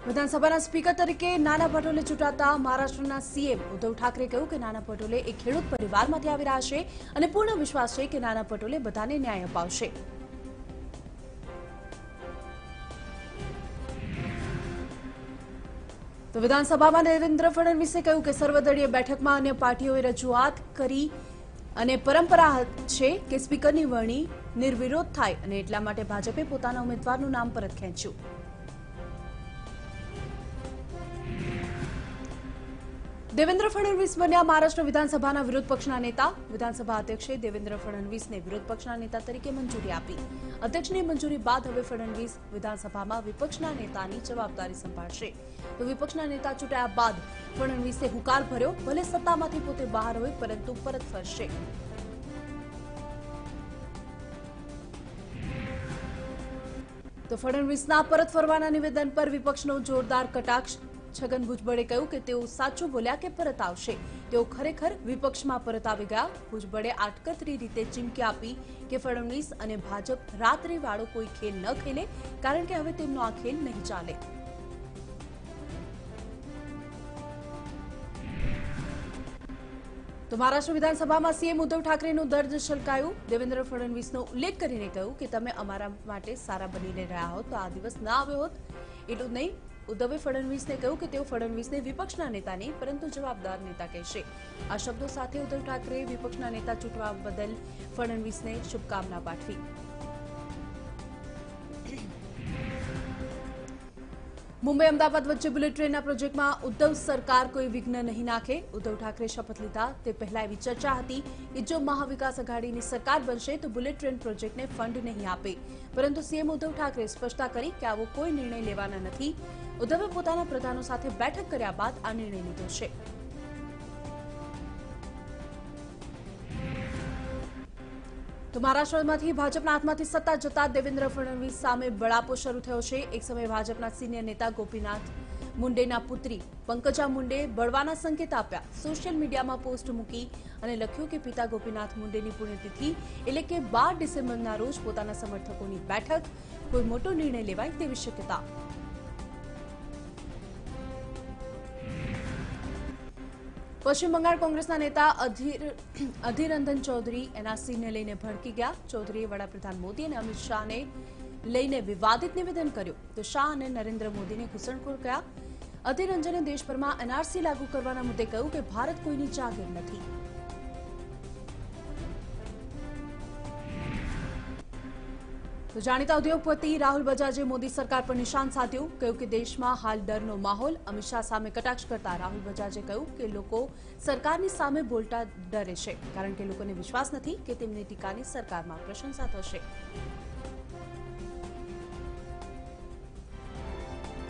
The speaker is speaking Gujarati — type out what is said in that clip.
વિધાનસભાના સ્પીકર તરીકે નાના પટોલે ચૂંટાતા મહારાષ્ટ્રના સીએમ ઉદ્ધવ ઠાકરે કહ્યું કે નાના પટોલે એક ખેડૂત પરિવારમાંથી આવી રહ્યા છે અને પૂર્ણ વિશ્વાસ છે કે નાના પટોલે બધાને ન્યાય અપાવશે. તો વિધાનસભામાં દેવેન્દ્ર ફડણવીસે કહ્યું કે સર્વદળીય બેઠકમાં અન્ય પાર્ટીઓએ રજૂઆત કરી અને પરંપરા છે કે સ્પીકરની વરણી નિર્વિરોધ થાય અને એટલા માટે ભાજપે પોતાના ઉમેદવારનું નામ પરત ખેંચ્યું. દેવેન્દ્ર ફડણવીસ બન્યા મહારાષ્ટ્ર વિધાનસભાના વિરોધ પક્ષના નેતા. વિધાનસભા અધ્યક્ષે દેવેન્દ્ર ફડણવીસને વિરોધ પક્ષના નેતા તરીકે મંજૂરી આપી. અધ્યક્ષની મંજૂરી બાદ હવે ફડણવીસ વિધાનસભામાં વિપક્ષના નેતાની જવાબદારી સંભાળશે. તો વિપક્ષના નેતા ચૂંટાયા બાદ ફડણવીસે હુંકાર ભર્યો, ભલે સત્તામાંથી પોતે બહાર હોય પરંતુ પરત ફરશે. તો ફડણવીસના પરત ફરવાના નિવેદન પર વિપક્ષનો જોરદાર કટાક્ષ. છગન ભુજબળે કહ્યું કે તેઓ સાચું બોલ્યા કે પરત આવશે. તેઓ ખરેખર વિપક્ષમાં પરત આવી ગયા. ભુજબળે આટકતરી રીતે ચીમકી આપી કે ફડણવીસ અને ભાજપ રાત્રિવાળો કોઈ ખેલ ન ખેલે, કારણ કે હવે તેમનો આ ખેલ નહીં ચાલે. તો મહારાષ્ટ્ર વિધાનસભામાં સીએમ ઉદ્ધવ ઠાકરેનું દર્દ છલકાયું. દેવેન્દ્ર ફડણવીસનો ઉલ્લેખ કરીને કહ્યું કે તમે અમારા માટે સારા બનીને રહ્યા હોત તો આ દિવસ ના આવ્યો હોત. એટલું જ નહીં, ઉદ્ધવે ફડણવીસને કહ્યું કે તેઓ ફડણવીસને વિપક્ષના નેતા નહીં પરંતુ જવાબદાર નેતા કહેશે. આ શબ્દો સાથે ઉદ્ધવ ઠાકરેએ વિપક્ષના નેતા ચૂંટવા બદલ ફડણવીસને શુભકામના પાઠવી. મુંબઈ અમદાવાદ વચ્ચે બુલેટ ટ્રેનના પ્રોજેક્ટમાં ઉદ્ધવ સરકાર કોઈ વિઘ્ન નહીં નાખે. ઉદ્ધવ ઠાકરે શપથ લીધા તે પહેલા એવી ચર્ચા હતી કે જો મહાવિકાસ આઘાડીની સરકાર બનશે તો બુલેટ ટ્રેન પ્રોજેક્ટને ફંડ નહીં આપે, પરંતુ સીએમ ઉદ્ધવ ઠાકરે સ્પષ્ટતા કરી કે આવો કોઈ નિર્ણય લેવાના નથી. ઉદ્ધવે પોતાના પ્રધાનો સાથે બેઠક કર્યા બાદ આ નિર્ણય લીધો છે. તો મહારાષ્ટ્રમાંથી ભાજપના હાથમાંથી સત્તા જતા દેવેન્દ્ર ફડણવીસ સામે બળાપો શરૂ થયો છે. એક સમયે ભાજપના સિનિયર નેતા ગોપીનાથ મુંડેના પુત્રી પંકજા મુંડે બળવાના સંકેત આપ્યા. સોશિયલ મીડિયામાં પોસ્ટ મૂકી અને લખ્યું કે પિતા ગોપીનાથ મુંડેની પુણ્યતિથિ એટલે કે 12 ડિસેમ્બરના રોજ પોતાના સમર્થકોની બેઠક, કોઈ મોટો નિર્ણય લેવાય તેવી શક્યતા. પશ્ચિમ બંગાળ કોંગ્રેસના નેતા અધીર રંજન ચૌધરી એનઆરસીને લઈને ભડકી ગયા. ચૌધરીએ વડાપ્રધાન મોદી અને અમિત શાહને લઈને વિવાદિત નિવેદન કર્યું. તો શાહ અને નરેન્દ્ર મોદીને ઘૂસણખોર કહ્યા. અધીર રંજને દેશભરમાં એનઆરસી લાગુ કરવાના મુદ્દે કહ્યું કે ભારત કોઈની જાગીર નથી. તો જાણીતા ઉદ્યોગપતિ રાહુલ બજાજે મોદી સરકાર પર નિશાન સાધ્યું. કહ્યું કે દેશમાં હાલ ડરનો માહોલ. અમિત શાહ સામે કટાક્ષ કરતા રાહુલ બજાજે કહ્યું કે લોકો સરકારની સામે બોલતા ડરે છે, કારણ કે લોકોને વિશ્વાસ નથી કે તેમની ટીકાની સરકારમાં પ્રશંસા થશે.